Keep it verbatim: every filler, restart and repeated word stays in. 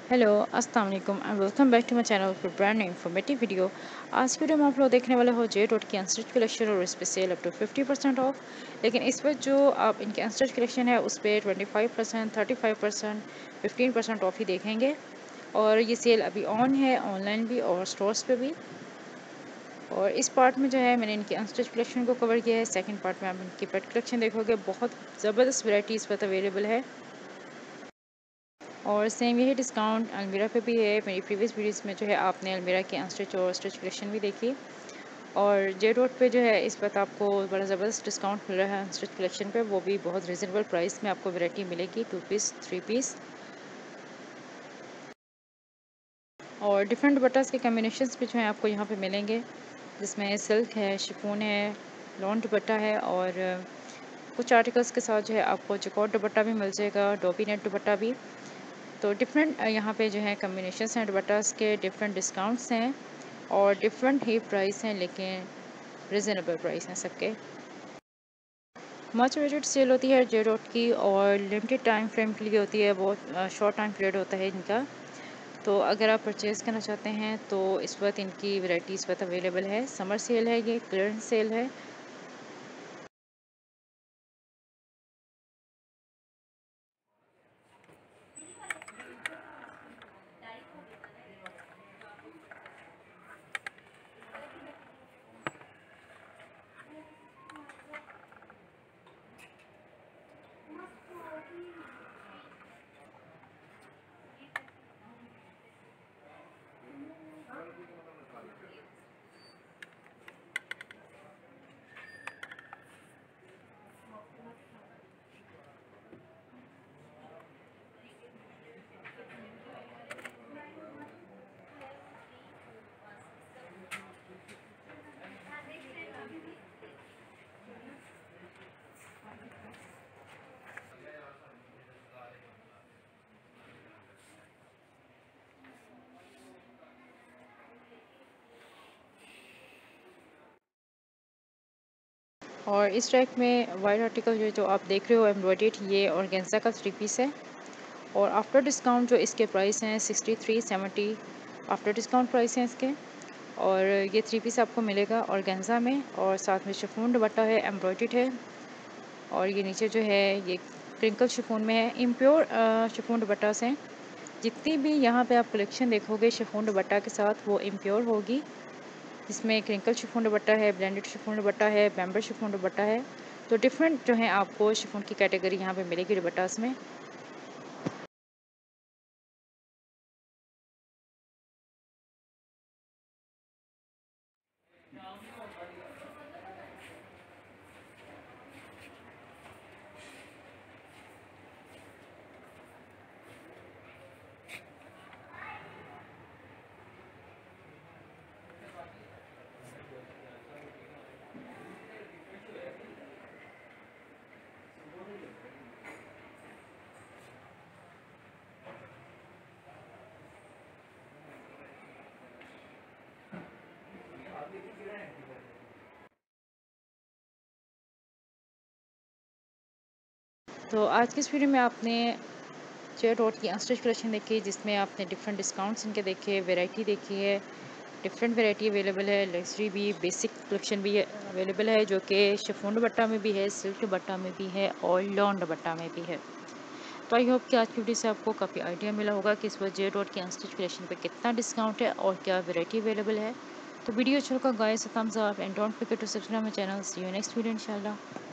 Hello अस्सलाम वालेकुम and welcome back to my channel for brand informative video. आज की वीडियो में आप लोग देखने वाले हो जे डॉट की अनस्टिच कलेक्शन और इस पे sale up to fifty percent off. लेकिन इस वक्त जो आप इनके अनस्टिच कलेक्शन है उस पर twenty five percent thirty five percent fifteen percent off ही देखेंगे। और ये सेल अभी ऑन है, ऑनलाइन भी और स्टोर्स पे भी। और इस पार्ट में जो है मैंने इनकी अनस्टिच कलेक्शन को कवर किया है। सेकेंड पार्ट में आप इनकी पेट कलेक्शन देखोगे, बहुत ज़बरदस्त वैरायटी इस वक्त अवेलेबल है। और सेम यही डिस्काउंट अलमीरा पे भी है। मेरी प्रीवियस वीडियोस में जो है आपने अलमीरा की अनस्टिच और स्टिच कलेक्शन भी देखी। और जे डॉट पे जो है इस वक्त आपको बड़ा ज़बरदस्त डिस्काउंट मिल रहा है अनस्टिच कलेक्शन पे, वो भी बहुत रिजनेबल प्राइस में आपको वैरायटी मिलेगी, टू पीस थ्री पीस और डिफरेंट दुपट्टास के कम्बिनेशंस भी जो है आपको यहाँ पे मिलेंगे, जिसमें सिल्क है, शिफॉन है, लॉन दुपट्टा है और कुछ आर्टिकल्स के साथ जो है आपको चिकॉट दुपट्टा भी मिल जाएगा, डोबी नेट दुपट्टा भी। तो डिफरेंट यहाँ पे जो है कम्बिनेशंस हैं दुपट्टास के, डिफरेंट डिस्काउंट्स हैं और डिफरेंट ही प्राइस हैं, लेकिन रिजनेबल प्राइस हैं सबके। मच वेटेड सेल होती है जे डॉट की और लिमिटेड टाइम फ्रेम के लिए होती है, बहुत शॉर्ट टाइम पीरियड होता है इनका। तो अगर आप परचेज़ करना चाहते हैं तो इस वक्त इनकी वैरायटी इस वक्त अवेलेबल है। समर सेल है, ये क्लियरेंस सेल है। और इस ट्रैक में वाइट आर्टिकल जो जो आप देख रहे हो एम्ब्रॉयडेड, ये ऑर्गेन्जा का थ्री पीस है। और आफ्टर डिस्काउंट जो इसके प्राइस हैं sixty three seventy after discount price हैं इसके। और ये थ्री पीस आपको मिलेगा ऑर्गेन्जा में और साथ में शिफॉन दुपट्टा है, एम्ब्रॉयडेड है। और ये नीचे जो है ये क्रिंकल शिफॉन में है, इम्प्योर शिफॉन दुपट्टास हैं। जितनी भी यहाँ पे आप कलेक्शन देखोगे शिफॉन दुपट्टा के साथ वो इम्प्योर होगी, जिसमें क्रिंकल शिफॉन दुपट्टा है, ब्लेंडेड शिफॉन दुपट्टा है, बैम्बर शिफॉन दुपट्टा है। तो डिफरेंट जो है आपको शिफॉन की कैटेगरी यहाँ पे मिलेगी दुपट्टास में। तो आज की इस वीडियो में आपने जे डॉट की अनस्टिच कलेक्शन देखी, जिसमें आपने डिफरेंट डिस्काउंट्स इनके देखे, वैरायटी देखी है। डिफरेंट वैरायटी अवेलेबल है, लग्जरी भी, बेसिक कलेक्शन भी अवेलेबल है, जो कि शिफॉन दुपट्टा में भी है, सिल्क दुपट्टा में भी है और लॉन दुपट्टा में भी है। तो आई होप कि आज की वीडियो से आपको काफ़ी आइडिया मिला होगा कि इस वक्त जे डॉट की अनस्टिच कलेक्शन पे कितना डिस्काउंट है और क्या वैरायटी अवेलेबल है। तो वीडियो अच्छा लगा guys, thumbs up and don't forget to subscribe my channel. See you next video इंशाल्लाह।